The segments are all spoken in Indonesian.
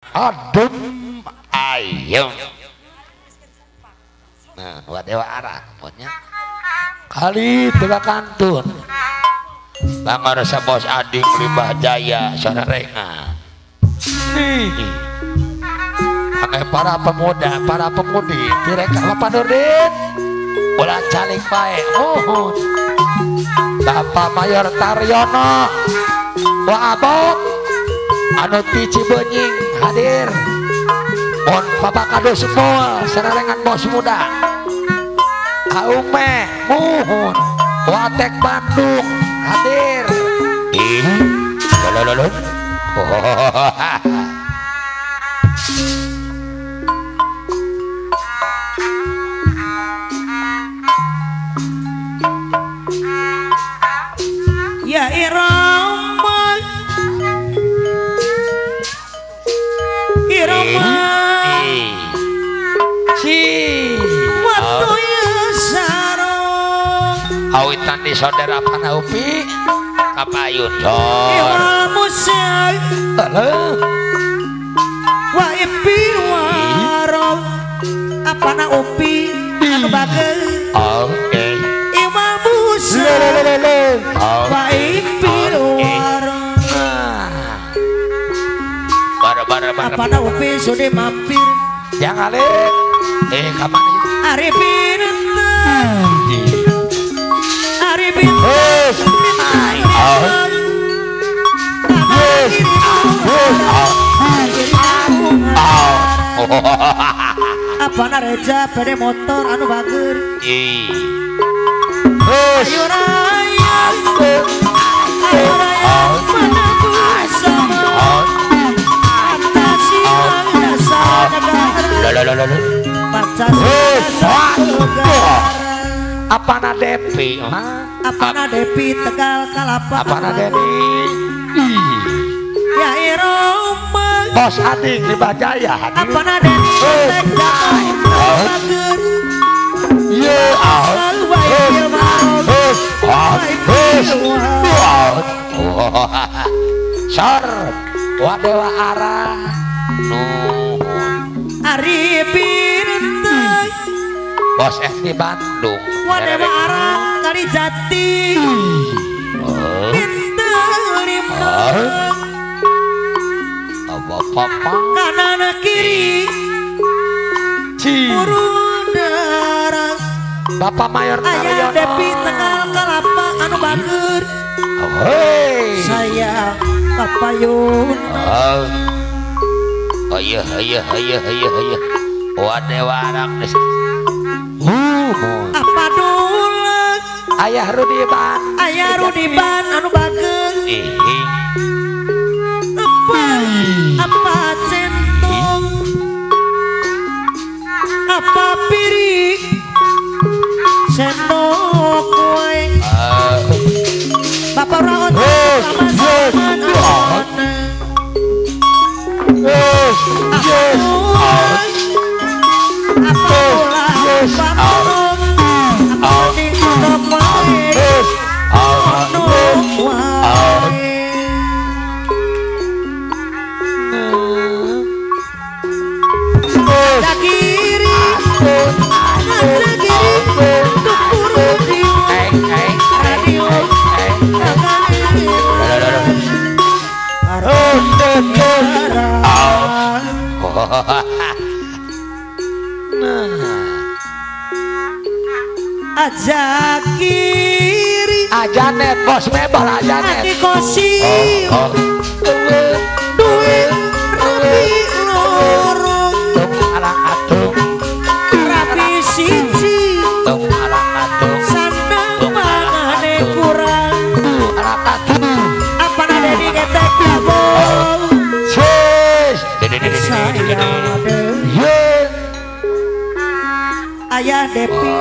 adem ayem. Nah, wadewa arah pokoknya kali tiga kantun Bangor sa bos ading Limbah Jaya Sonarenga nih angge para pemuda para pemudi direka Bapak Nurdin ulah calik bae mohon Bapak Mayor Taryono Wa Abok anu ti Cibenying hadir mohon Bapak Kado semua Sonarengan bos muda Aume mohon Watek Bandung hadir lolo ya Irama si waktu ya sarong awitan di saudara Panaupi kapayun Iwa musal wa ipi warong apa na upi anu bagel oke Iwa musal wa ipi warong bara apa na upi sudah mampir jangan kapan Arifin Arifin apa na reja pede motor anu bager ayo raya ayo raya menangku sama atas siang dasa negara Pancasila apana Depi apana Depi Tegal Kalapa apana Depi ya Iroma bos ading Limbah Jaya hadir apana Depi Tegal Bager ye sor wadewa arah nuhun Arifin bos di Bandung wadewa arah kali jati papa kanan kiri urun darah Bapak Mayor ayah Depi Tegal Kalapa anu bager saya kapayun iya wadewa anak apa dulu ayah Rudiban anu bager apa centong apa piri sendok kue Bapak rawat sama-sama apa aja kiri ajanet bos mebal ajanet ati kosi duit rapi lorong tung alang atung rapi siji tung alang atung sandang mangane kurang alang atung apa nade di ketek kabel sis ayah Depi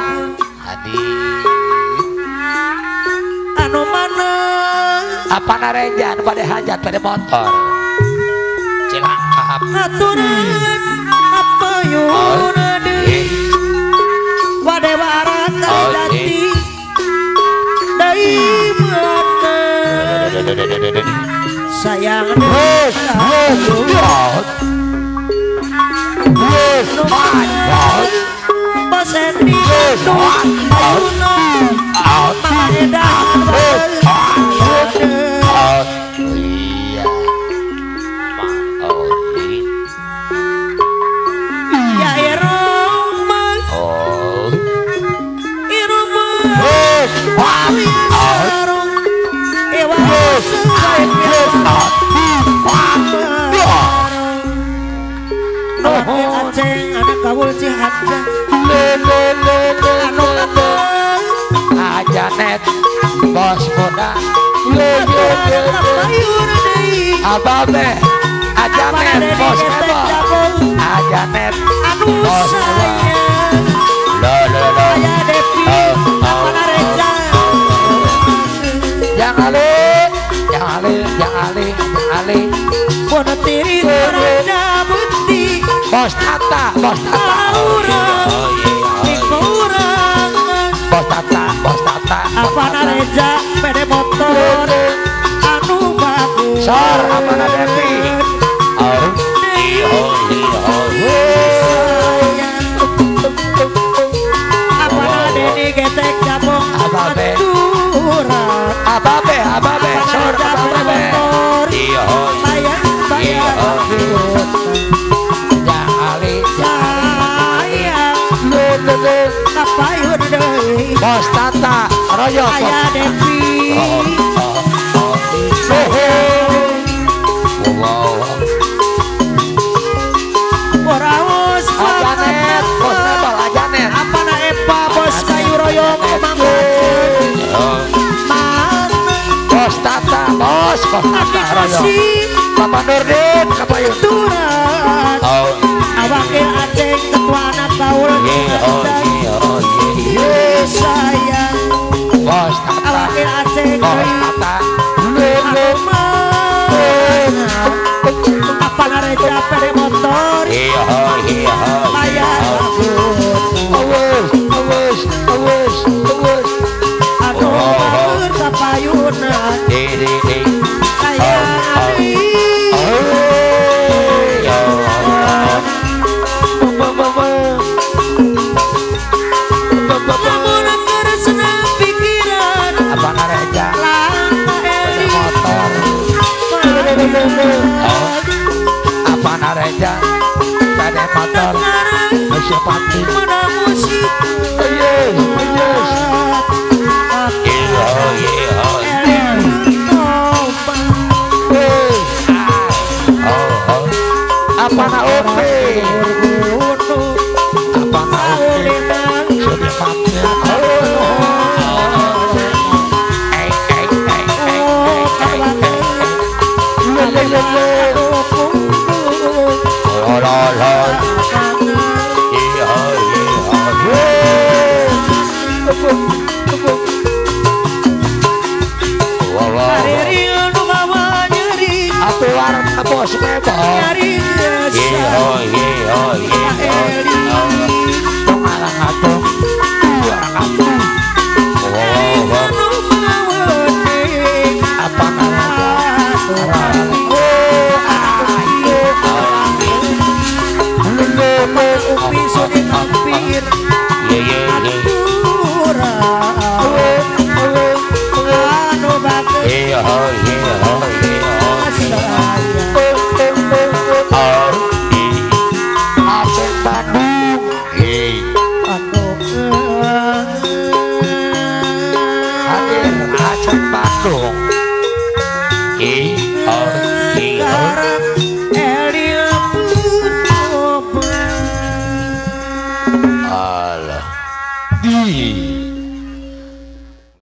anu mana apa narejan pada hajat pada motor cilangkap aturan apa yunade wadewa rata jati dari mana sayang Ayuna Mangedan Iya Maori Ya Iroma Oh Iroma Wami Arung Ewa Nuhun Aceng anak kawul Cihanjang Anu Ajanet bos muda Ayuna deui Ababe Ajanet bos muda Ajanet Anu bos muda sayang Lo Aya Devi Apana Reja Yang Ali Bono tiri terada bukti Bos Tata Aura Dikurang Bos Tata Apana Reja Pede motor Anu bagus Sor Apana Devi Apana Deni getek jabong Ababe. Aturan Ababe Sor Ababe Bayang Yang Ali Sayang Kapayun deui Bos Tata Royok Aya Devi Boraos Ajanet Bos Nebel Ajanet Apana Epa bos kayu royong Mangkaceng Bos Tata Royok Bapak Nurdin Kapayun Turan Awakil Aceng ketua anak kaul Sayang Bos Tata Awakil Aceng Bos Tata Apana Reja pede motor Bayar Awas Anu bager kapayunan Sayang Abi Lamun anggar senang pikiran Abang Reja Lama Pada Eli motor Abang Reja Pada motor Masih pati Mana musik Apana Ope Apana Ope Sudah pati Atuar bos Nebel Pengarang atung Orang atung Apana Reja Aceh Bandung hadir Aceh Bandung